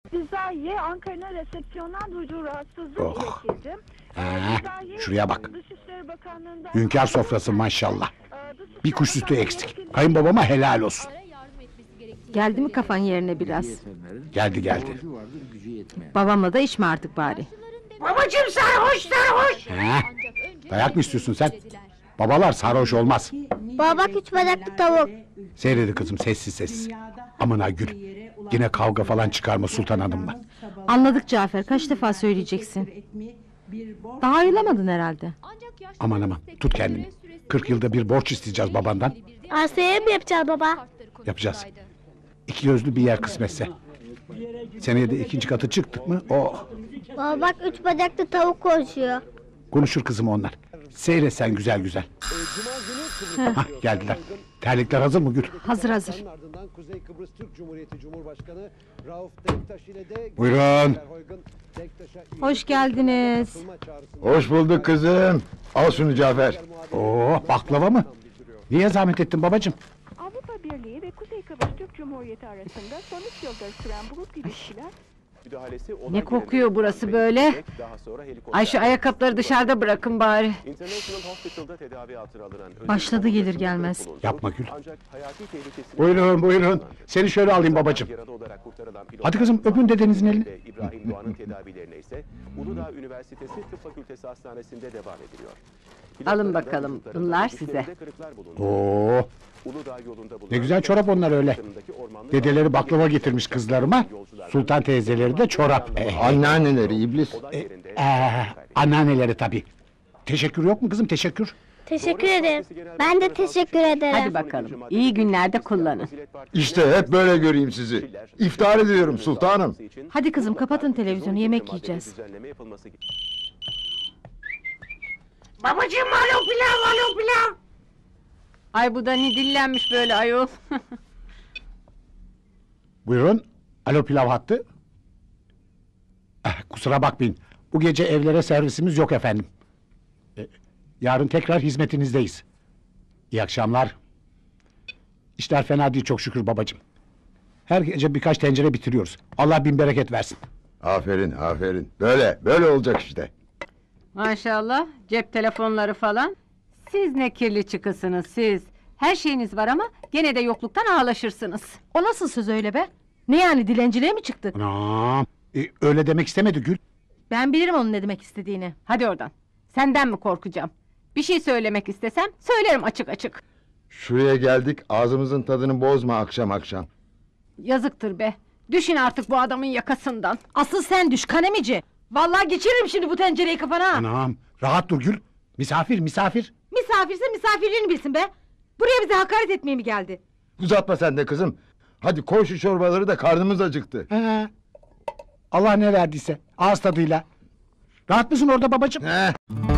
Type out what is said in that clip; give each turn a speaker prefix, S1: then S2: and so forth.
S1: Rızaiye Ankara'nın resepsiyondan duyduğu rahatsızlık iletildi.
S2: Şuraya bak.
S1: Dışişleri Bakanlığı'ndan...
S2: Hünkâr sofrası maşallah. Bir kuş sütü eksik. Kayınbabama helal olsun.
S3: Geldi mi kafan yerine biraz?
S2: Geldi.
S3: Babamla da içme artık bari.
S4: Babacım sarhoş.
S2: He? Dayak mı istiyorsun sen? Babalar sarhoş olmaz.
S5: Baba üç bacaklı tavuk.
S2: Seyredi kızım sessiz. Aman ha Gül. Yine kavga falan çıkarma Sultan Hanım'la.
S3: Anladık Cafer, kaç defa söyleyeceksin? Daha ayılamadın herhalde.
S2: Aman tut kendini. 40 yılda bir borç isteyeceğiz babandan.
S5: Arsaya mı yapacağız baba?
S2: Yapacağız. İki gözlü bir yer kısmetse. Seneye de ikinci katı çıktık mı
S5: Baba bak üç bacaklı tavuk konuşuyor.
S2: konuşur kızım onlar. Seyret sen güzel. Hah, geldiler. Terlikler hazır mı Gül?
S3: Hazır.
S2: Buyurun.
S3: Hoş geldiniz.
S6: Hoş bulduk kızım. Al şunu Cafer.
S2: Baklava mı? Niye zahmet ettin babacığım?
S1: Avrupa Birliği ve Kuzey Kıbrıs Türk Cumhuriyeti arasında son 3 yıldır süren bulut ilişkiler...
S3: Ne kokuyor burası böyle? Ay şu ayakkabıları dışarıda bırakın bari. Başladı gelir gelmez.
S2: Yapma Gül. Buyurun. Seni şöyle alayım babacığım. Hadi kızım öpün dedenizin elini.
S7: İbrahim Doğan'ın tedavilerine ise Uludağ Üniversitesi Tıp Fakültesi Hastanesi'nde devam ediliyor.
S3: Alın bakalım, bunlar size.
S2: Ne güzel çorap onlar öyle. Dedeleri baklava getirmiş kızlarıma. Sultan teyzeleri de çorap.
S6: Anneanneleri iblis.
S2: Anneanneleri tabii. Teşekkür yok mu kızım teşekkür?
S5: Teşekkür ederim. Ben de teşekkür ederim.
S3: Hadi bakalım, iyi günlerde kullanın.
S6: İşte hep böyle göreyim sizi. İftihar ediyorum sultanım.
S3: Hadi kızım kapatın televizyonu, yemek yiyeceğiz.
S4: Babacım alo pilav.
S3: Ay bu da ne dillenmiş böyle ayol.
S2: Buyurun. Alo pilav hattı. Kusura bakmayın. Bu gece evlere servisimiz yok efendim. Yarın tekrar hizmetinizdeyiz. İyi akşamlar. İşler fena değil çok şükür babacığım. Her gece birkaç tencere bitiriyoruz. Allah bin bereket versin.
S6: Aferin. Böyle olacak işte.
S3: Maşallah, cep telefonları falan. Siz ne kirli çıkısınız siz. Her şeyiniz var ama gene de yokluktan ağlaşırsınız. O nasıl söz öyle be? Ne yani dilenciliğe mi çıktık?
S2: Anam. Öyle demek istemedi Gül.
S3: Ben bilirim onun ne demek istediğini. Hadi oradan. Senden mi korkacağım? Bir şey söylemek istesem söylerim açık.
S6: Şuraya geldik ağzımızın tadını bozma akşam.
S3: Yazıktır be. Düşün artık bu adamın yakasından. Asıl sen düş kanemici. Vallahi geçiririm şimdi bu tencereyi kafana.
S2: Anam. Rahat dur Gül. Misafir.
S3: Misafirse misafirliğini bilsin be. Buraya bize hakaret etmeye mi geldi?
S6: Uzatma sen de kızım. Hadi koy şu çorbaları da karnımız acıktı.
S2: Allah ne verdiyse. Ağız tadıyla. Rahat mısın orada babacığım?
S6: He.